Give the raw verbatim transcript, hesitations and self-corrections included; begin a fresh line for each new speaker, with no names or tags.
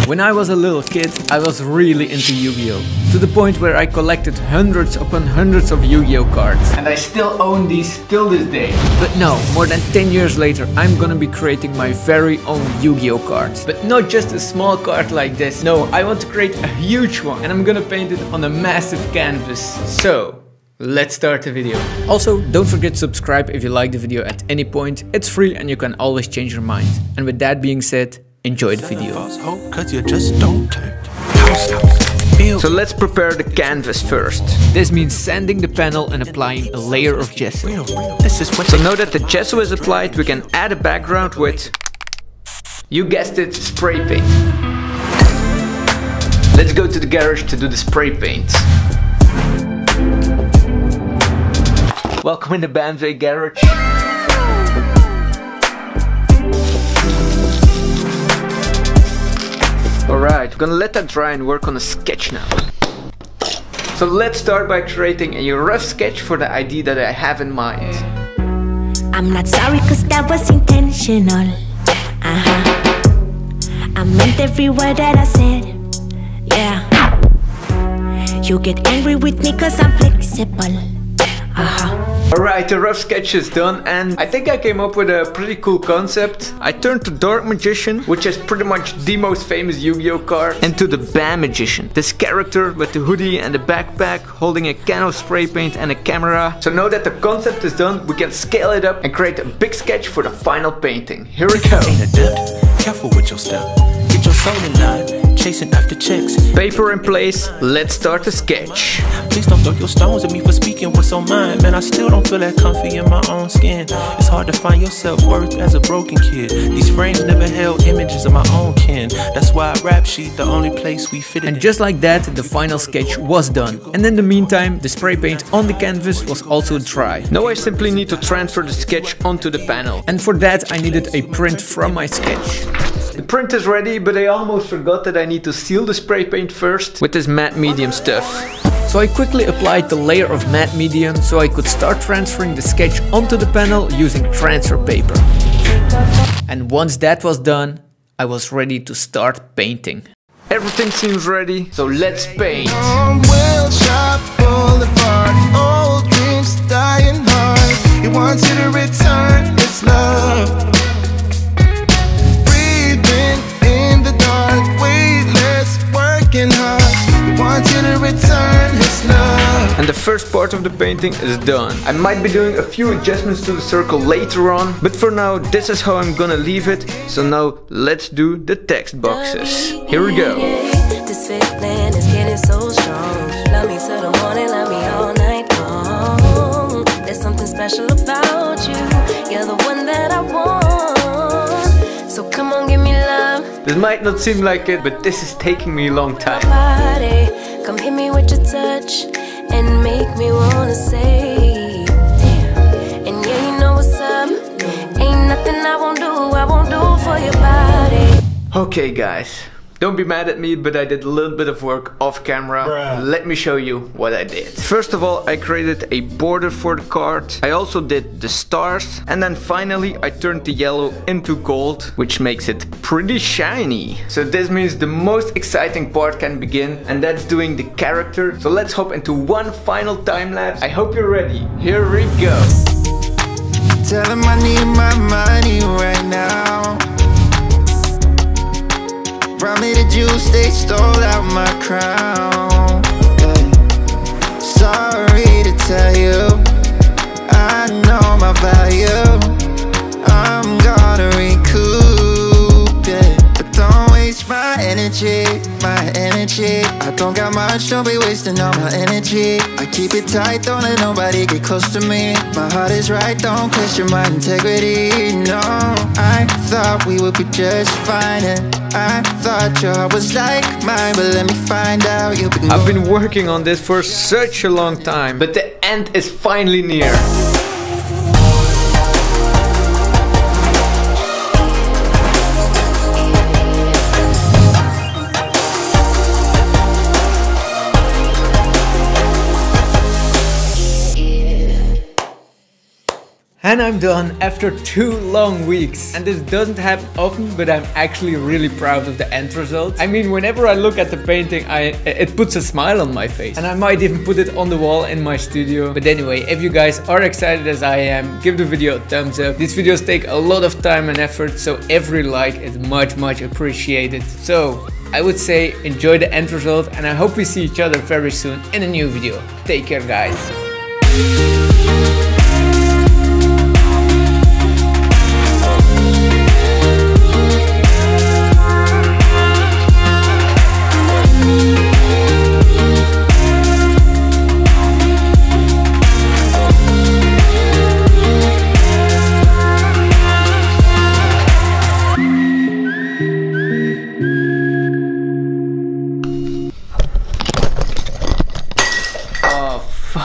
When I was a little kid, I was really into Yu-Gi-Oh! To the point where I collected hundreds upon hundreds of Yu-Gi-Oh! Cards. And I still own these till this day. But no, more than ten years later, I'm gonna be creating my very own Yu-Gi-Oh! Cards. But not just a small card like this. No, I want to create a huge one. And I'm gonna paint it on a massive canvas. So, let's start the video. Also, don't forget to subscribe if you like the video at any point. It's free and you can always change your mind. And with that being said, enjoy the video. So let's prepare the canvas first. This means sanding the panel and applying a layer of gesso. So now that the gesso is applied, we can add a background with, you guessed it, spray paint. Let's go to the garage to do the spray paint. Welcome in the Banvey garage. Alright, we're gonna let that dry and work on a sketch now. So let's start by creating a rough sketch for the idea that I have in mind.
I'm not sorry cause that was intentional. Uh-huh. I meant every word that I said. Yeah. You get angry with me cause I'm flexible. Uh-huh.
Alright, the rough sketch is done and I think I came up with a pretty cool concept. I turned the Dark Magician, which is pretty much the most famous Yu-Gi-Oh! card, into the Bam Magician. This character with the hoodie and the backpack, holding a can of spray paint and a camera. So now that the concept is done, we can scale it up and create a big sketch for the final painting. Here we go.
Careful with your step. Get your soul in line, chasing after checks.
Paper in place, let's start the sketch.
Please don't throw your stones at me for speaking what's on mine. Man, I still don't feel that comfy in my own skin. It's hard to find your self-worth as a broken kid. These frames never held images of my own kin. That's why rap sheet the only place we fit it.
And just like that, the final sketch was done. And in the meantime, the spray paint on the canvas was also dry. Now I simply need to transfer the sketch onto the panel. And for that I needed a print from my sketch. The print is ready, but I almost forgot that I need to seal the spray paint first with this matte medium stuff. So I quickly applied the layer of matte medium so I could start transferring the sketch onto the panel using transfer paper. And once that was done, I was ready to start painting. Everything seems ready, so let's paint. Old dreams dying hard. He wants you to return his love. And the first part of the painting is done. I might be doing a few adjustments to the circle later on, but for now this is how I'm gonna leave it. So now let's do the text boxes. Here we go. This feeling is getting so strong. Love me till the morning, love me all night long. There's something special about you. You're the one that I want. So come on, give me love. This might not seem like it, but this is taking me a long time. Come hit me with your touch and make me wanna say, damn. And yeah, you know what's up. Ain't nothing I won't do, I won't do for your body. Okay guys, don't be mad at me, but I did a little bit of work off camera. Bruh. Let me show you what I did. First of all, I created a border for the card. I also did the stars. And then finally, I turned the yellow into gold, which makes it pretty shiny. So this means the most exciting part can begin, and that's doing the character. So let's hop into one final time lapse. I hope you're ready. Here we go. Tell him I need my money right now. Brought me the juice, they stole out my crown. Yeah. Sorry to tell you, I know my value. I'm gonna recoup, yeah. But don't waste my energy, my energy. I don't got much, don't be wasting all my energy. I keep it tight, don't let nobody get close to me. My heart is right, don't question my integrity. No, I thought we would be just fine, and I thought your heart was like mine, but let me find out you've been. I've been working on this for such a long time, but the end is finally near. And I'm done after two long weeks. And this doesn't happen often, but I'm actually really proud of the end result. I mean, whenever I look at the painting, I it puts a smile on my face. And I might even put it on the wall in my studio. But anyway, if you guys are excited as I am, give the video a thumbs up. These videos take a lot of time and effort, so every like is much, much appreciated. So I would say enjoy the end result, and I hope we see each other very soon in a new video. Take care, guys.